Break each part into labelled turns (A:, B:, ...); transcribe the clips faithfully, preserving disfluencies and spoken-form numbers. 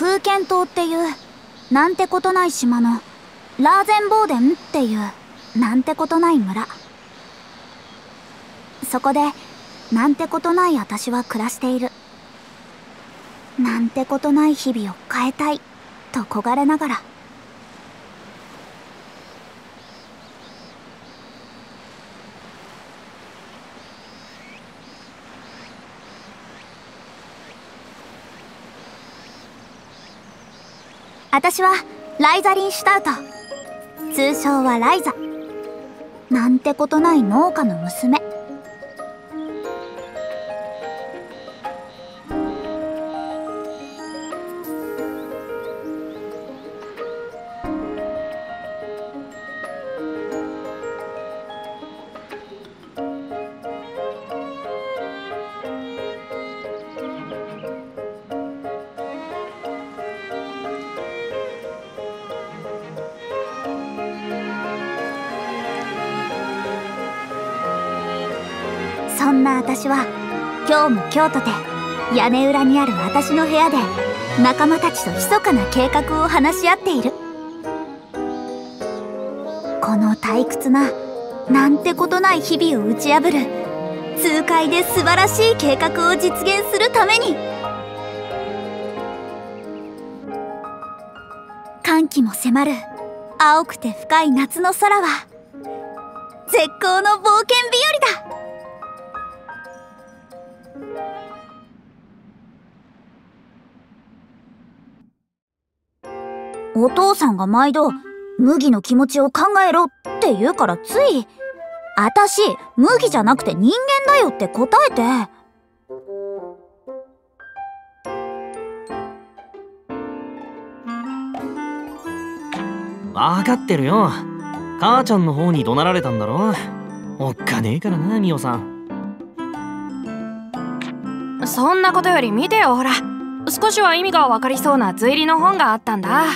A: 空間島っていうなんてことない島のラーゼンボーデンっていうなんてことない村。そこでなんてことない私は暮らしている。なんてことない日々を変えたいと焦がれながら。私はライザリン・シュタウト、通称はライザ。なんてことない農家の娘。そんな私は今日も今日とて屋根裏にある私の部屋で仲間たちと密かな計画を話し合っている。この退屈ななんてことない日々を打ち破る痛快で素晴らしい計画を実現するために。歓喜も迫る青くて深い夏の空は絶好の冒険日和だ。お父さんが毎度麦の気持ちを考えろって言うからつい、あたし麦じゃなくて人間だよって答えて。
B: 分かってるよ。母ちゃんの方に怒鳴られたんだろ。おっかねえからな、ミオさん。
C: そんなことより見てよ、ほら。少しは意味が分かりそうな図入りの本があったんだ。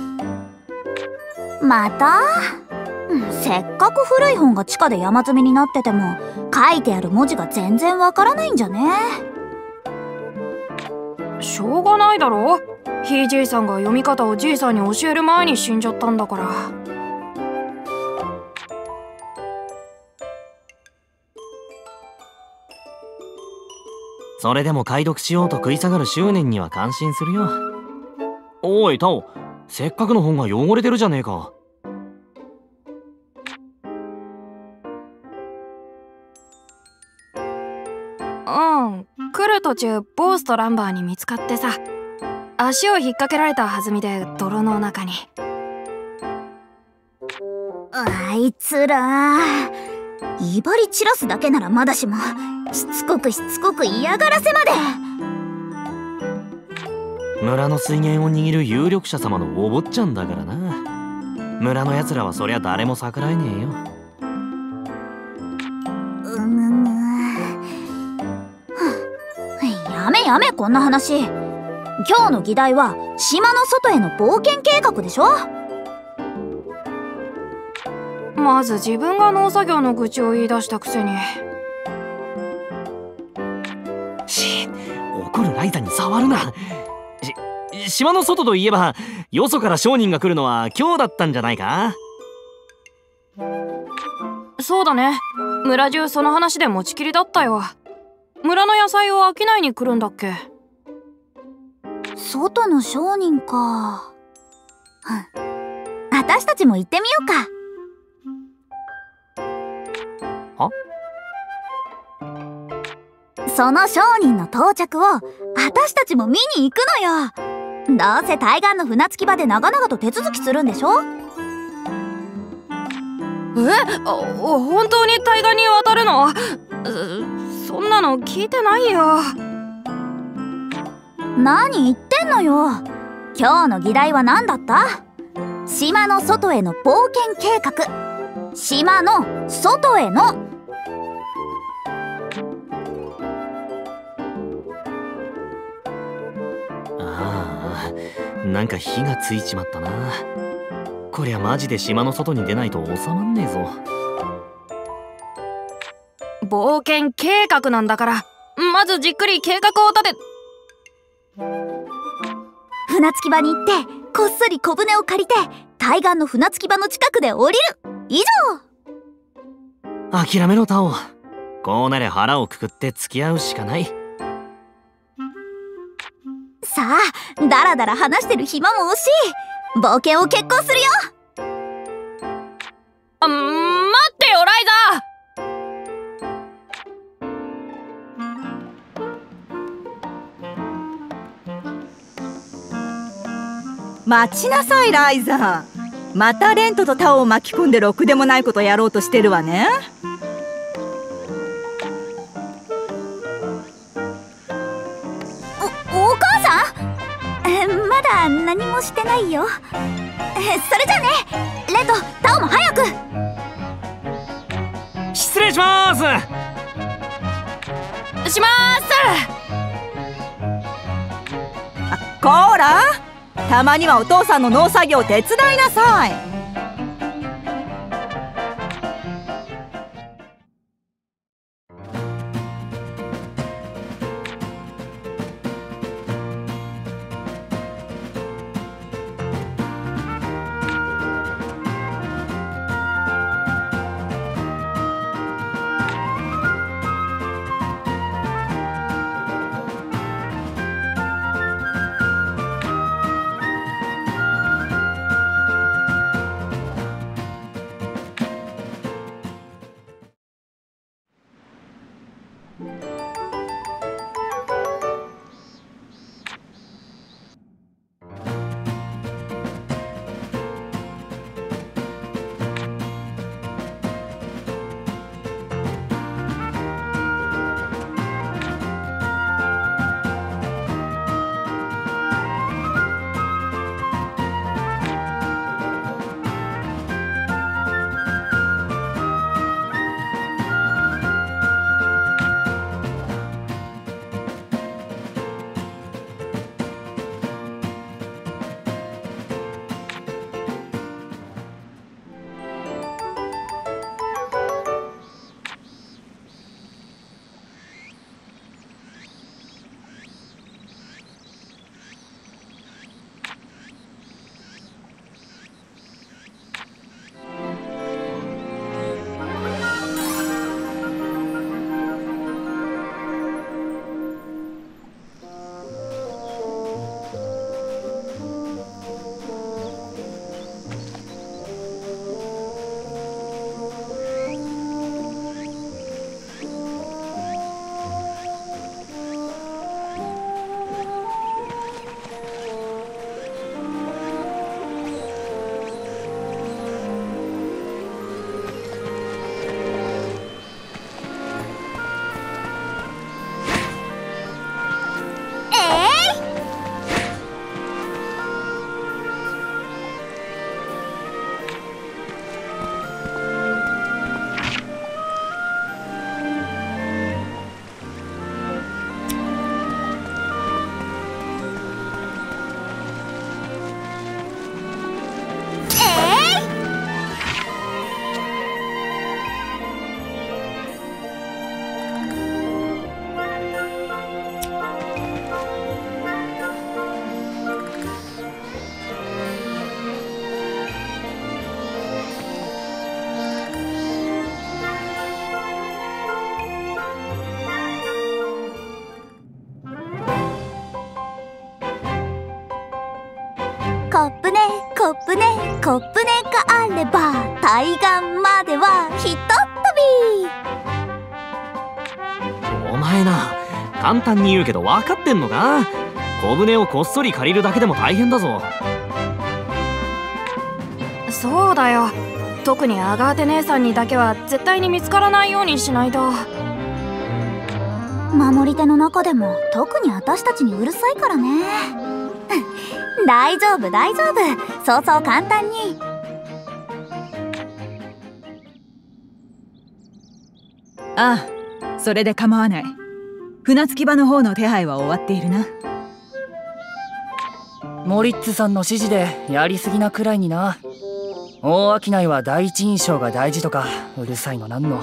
A: また？せっかく古い本が地下で山積みになってても書いてある文字が全然わからないんじゃね？
C: しょうがないだろ。ひいじいさんが読み方をじいさんに教える前に死んじゃったんだから。
B: それでも解読しようと食い下がる執念には感心するよ。おいタオ、せっかくの本が汚れてるじゃねえか。
C: うん、来る途中ボースとランバーに見つかってさ、足を引っ掛けられた弾みで泥の中に。
A: あいつら威張り散らすだけならまだしも、しつこくしつこく嫌がらせまで。
B: 村の水源を握る有力者様のお坊ちゃんだからな。村のやつらはそりゃ誰も逆らえねえよ。
A: うむむやめやめ、こんな話。今日の議題は島の外への冒険計画でしょ。
C: まず自分が農作業の愚痴を言い出したくせに。
B: し怒るライザに触るな。し島の外といえばよそから商人が来るのは今日だったんじゃないか。
C: そうだね、村中その話で持ちきりだったよ。村の野菜を商いに来るんだっけ。
A: 外の商人か。私たちも行ってみようか。
B: は？
A: その商人の到着を私たちも見に行くのよ。どうせ対岸の船着き場で長々と手続きするんでしょ。
C: え、本当に対岸に渡るの？そんなの聞いてないよ。
A: 何言ってんのよ。今日の議題は何だった？島の外への冒険計画。島の外への。
B: ああ、なんか火がついちまったな。こりゃマジで島の外に出ないと収まんねえぞ。
C: 冒険計画なんだから、まずじっくり計画を立て。
A: ふ船着き場に行ってこっそり小舟を借りて対岸の船着き場の近くで降りる。以上。
B: 諦めろタオ。こうなれ腹をくくって付き合うしかない。
A: さあ、だらだら話してる暇も惜しい。冒険を決行するよ。
C: あ、待ってよライザー。
D: 待ちなさいライザー。またレントとタオを巻き込んでろくでもないことやろうとしてるわね。
A: お、お母さん？え、まだ何もしてないよ。え、それじゃね、レント、タオも早く。
B: 失礼しまーす。
C: しまーす。
D: あ、こーら、たまにはお父さんの農作業を手伝いなさい。
A: コップねコップねコップねがあれば対岸まではひとっ飛び。
B: お前な、簡単に言うけど分かってんのか？小舟をこっそり借りるだけでも大変だぞ。
C: そうだよ。特にアガーテ姉さんにだけは絶対に見つからないようにしないと。
A: 守り手の中でも特に私たちにうるさいからね。大丈夫大丈夫、そうそう簡単に。
D: ああ、それで構わない。船着き場の方の手配は終わっているな。
E: モリッツさんの指示でやりすぎなくらいにな。大商いは第一印象が大事とかうるさいのなんの。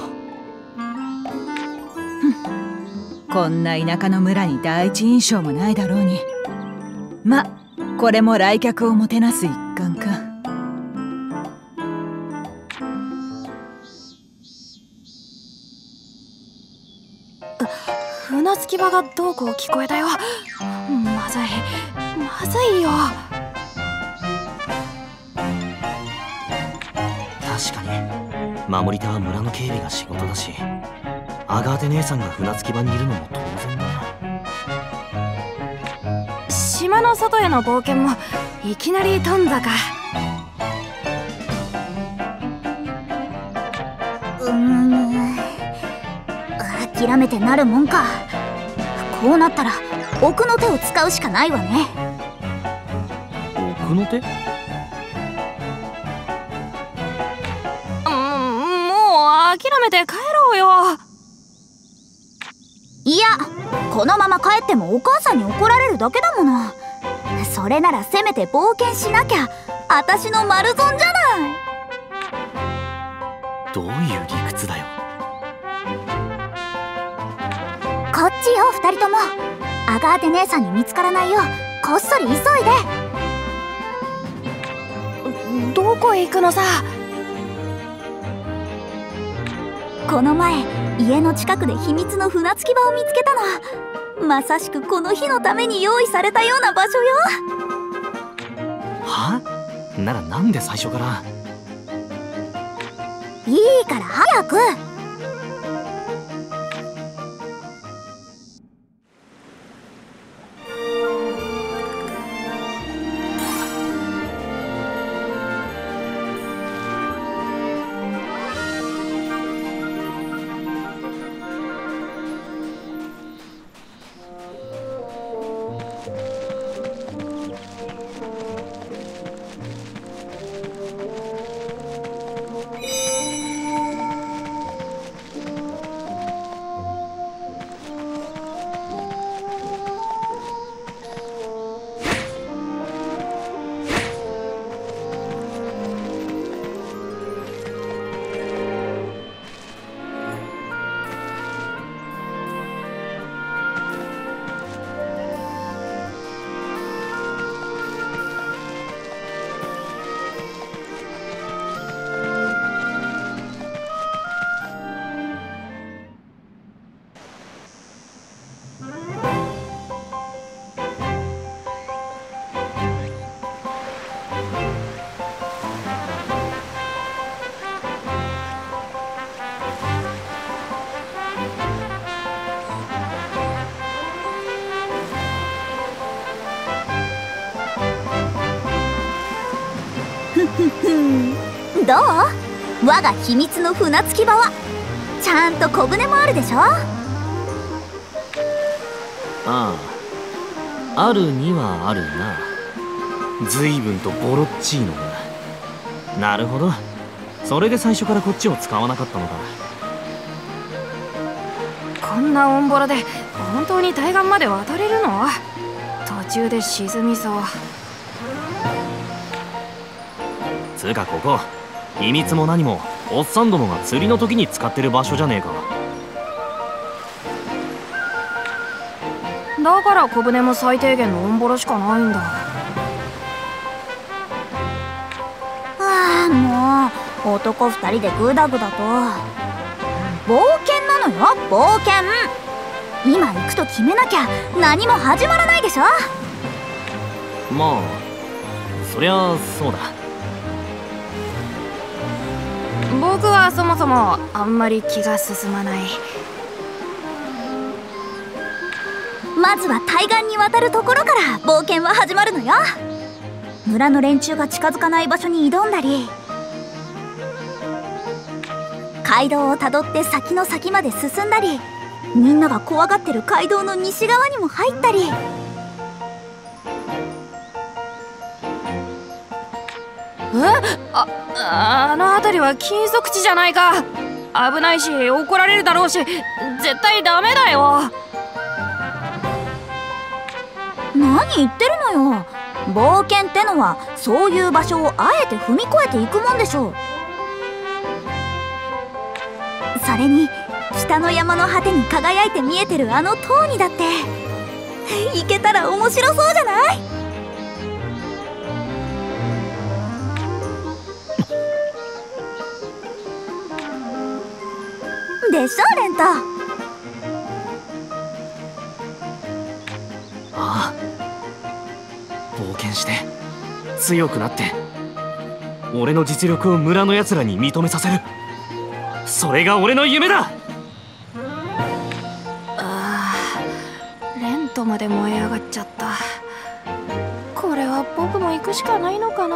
D: こんな田舎の村に第一印象もないだろうに。ま、 これも来客をもてなす一環か。
C: 船着き場がどうこう聞こえたよ。まずいまずいよ。
B: 確かに守り手は村の警備が仕事だし、アガーテ姉さんが船着き場にいるのも当然だ。
C: 島の外への冒険もいきなり頓挫か。
A: うーん、諦めてなるもんか。こうなったら奥の手を使うしかないわね。
B: 奥の手？
C: うん、もう諦めて帰ろうよ。
A: いや、このまま帰ってもお母さんに怒られるだけだもの。それならせめて冒険しなきゃ私の丸損じゃない。
B: どういう理屈だよ。
A: こっちよ、二人とも。アガーテ姉さんに見つからないようこっそり急いで。
C: どこへ行くのさ。
A: この前家の近くで秘密の船着き場を見つけたの。まさしくこの日のために用意されたような場所よ。
B: は？ならなんで最初から。
A: いいから早く。どう？我が秘密の船着き場はちゃんと小舟もあるでしょ。
B: ああ、あるにはあるな。随分とボロッチーノだ。なるほど、それで最初からこっちを使わなかったのか。
C: こんなオンボロで本当に対岸まで渡れるの？途中で沈みそう。
B: つうかここ秘密も何もおっさんどもが釣りの時に使ってる場所じゃねえか。
C: だから小舟も最低限のオンボロしかないんだ。
A: ああ、もう男二人でグダグダと。冒険なのよ、冒険。今行くと決めなきゃ何も始まらないでしょ。
B: まあそりゃそうだ。
C: 僕はそもそもあんまり気が進まない。
A: まずは対岸に渡るところから冒険は始まるのよ。村の連中が近づかない場所に挑んだり、街道をたどって先の先まで進んだり、みんなが怖がってる街道の西側にも入ったり。
C: え？あ、あの辺りは禁足地じゃないか。危ないし怒られるだろうし、絶対ダメだよ。
A: 何言ってるのよ。冒険ってのはそういう場所をあえて踏み越えていくもんでしょう。それに北の山の果てに輝いて見えてるあの塔にだって行けたら面白そうじゃない？ でしょレント。
B: ああ、冒険して強くなって俺の実力を村のやつらに認めさせる。それが俺の夢だ。
C: あー、レントまで燃え上がっちゃった。これは僕も行くしかないのかな。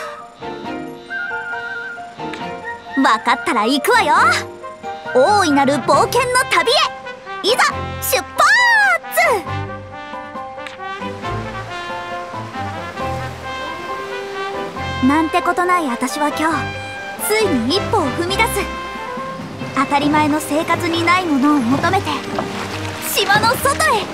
A: 分かったら行くわよ。大いなる冒険の旅へいざ出発。なんてことない私は今日ついに一歩を踏み出す。当たり前の生活にないものを求めて島の外へ。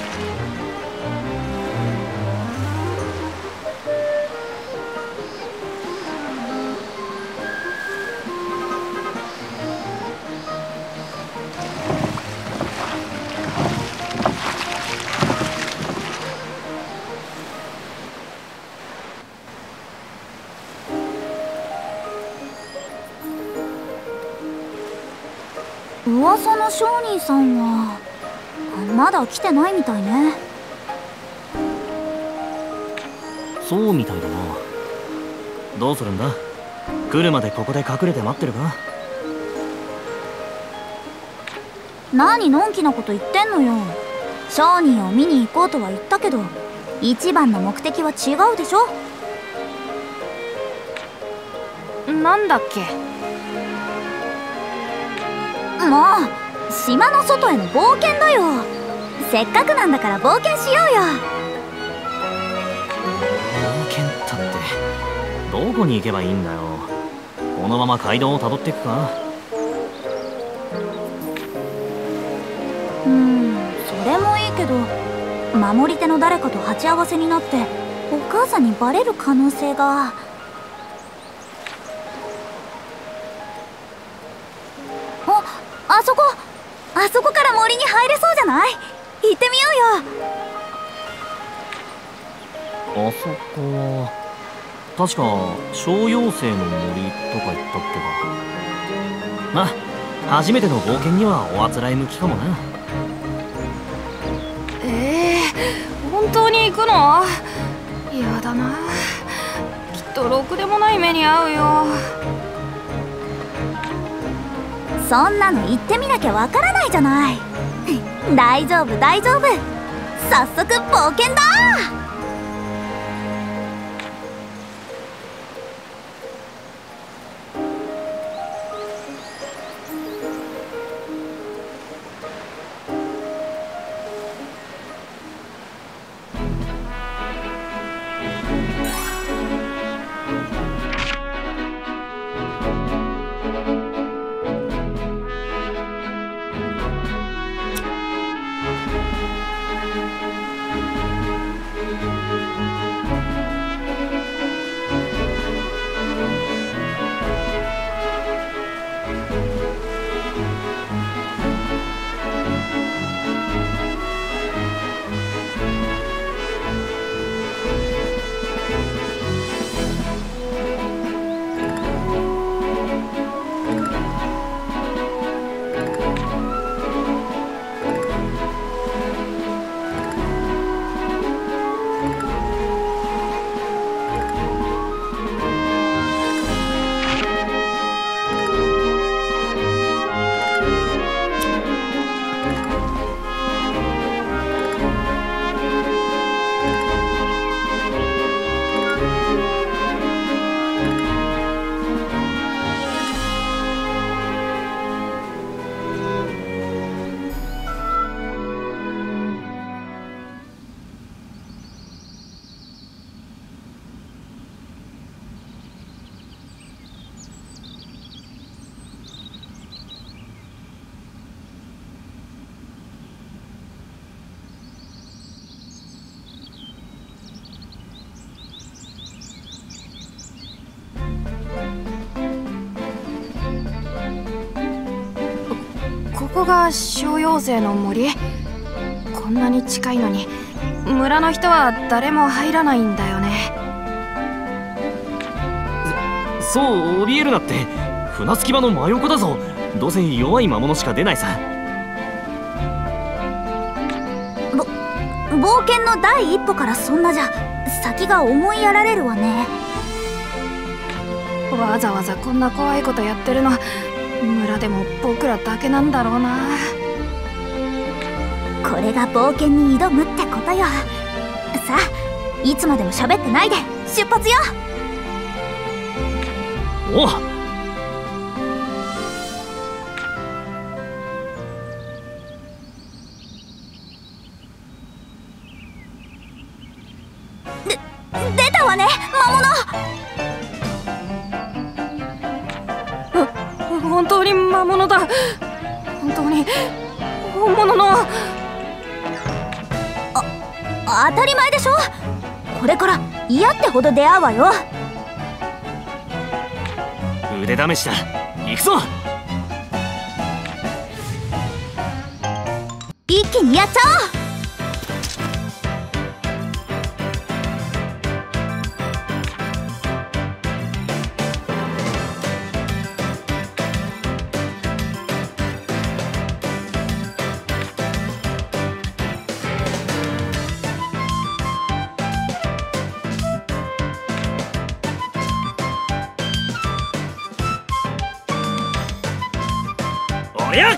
A: 噂の商人さんはまだ来てないみたいね。
B: そうみたいだな。どうするんだ？来るまでここで隠れて待ってるか？
A: 何のんきなこと言ってんのよ。商人を見に行こうとは言ったけど一番の目的は違うでしょ。
C: なんだっけ？
A: もう島の外への冒険だよ。せっかくなんだから冒険しようよ。
B: 冒険ったってどこに行けばいいんだよ。このまま街道をたどっていくか？
A: うーん、それもいいけど守り手の誰かと鉢合わせになってお母さんにバレる可能性が。あ、あそこあそこから森に入れそうじゃない？行ってみようよ。
B: あそこは確か小妖精の森とか言ったっけか。まあ初めての冒険にはおあつらい向きかもな。
C: えー、本当に行くの？やだな。きっとろくでもない目に遭うよ。
A: そんなの行ってみなきゃわからないじゃない。大丈夫大丈夫。早速冒険だ。
C: ここが小妖精の森？こんなに近いのに村の人は誰も入らないんだよね。
B: そそう怯えるなって。船着き場の真横だぞ。 どうせ弱い魔物しか出ないさ。
A: ぼ冒険の第一歩からそんなじゃ先が思いやられるわね。
C: わざわざこんな怖いことやってるの村でも僕らだけなんだろうな。
A: これが冒険に挑むってことよ。さあいつまでも喋ってないで出発よ。
B: おう。
A: で出たわね魔
C: 物。本当に魔物だ。本当に本物の。
A: あ当たり前でしょ。これから嫌ってほど出会うわよ。
B: 腕試しだ。行くぞ。
A: 一気にやっちゃおう。
B: おやっ。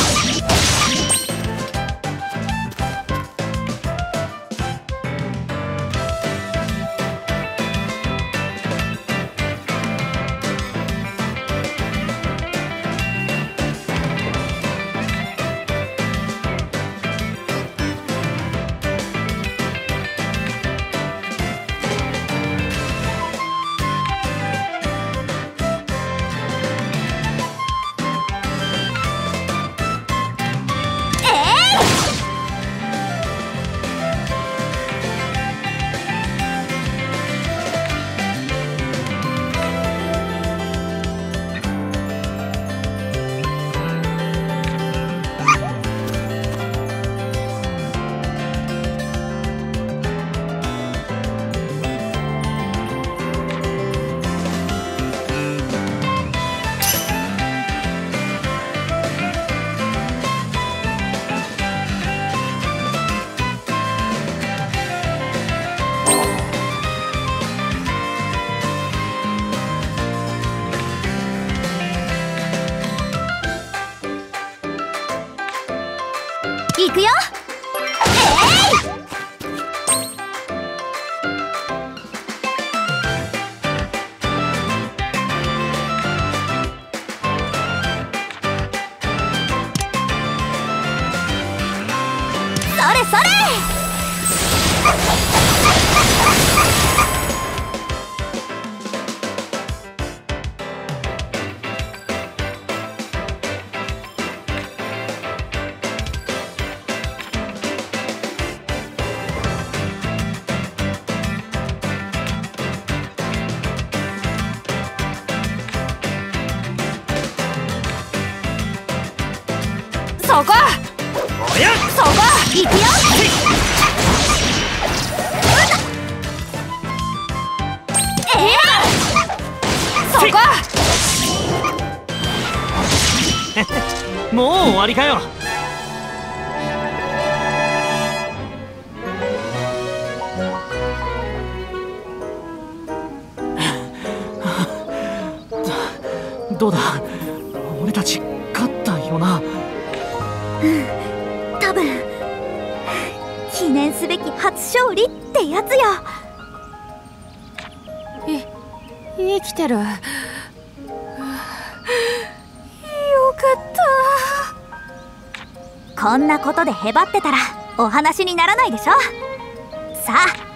B: 行くよ。えい！それそれ！
C: そこ
B: おやっ。
A: そこ行くよ。えい！
C: そこ
B: もう終わりかよ。どうだ、俺たち勝ったよな。
A: 多分記念すべき初勝利ってやつよ。
C: い生きてる。よか
A: った。こんなことでへばってたらお話にならないでしょ。さあ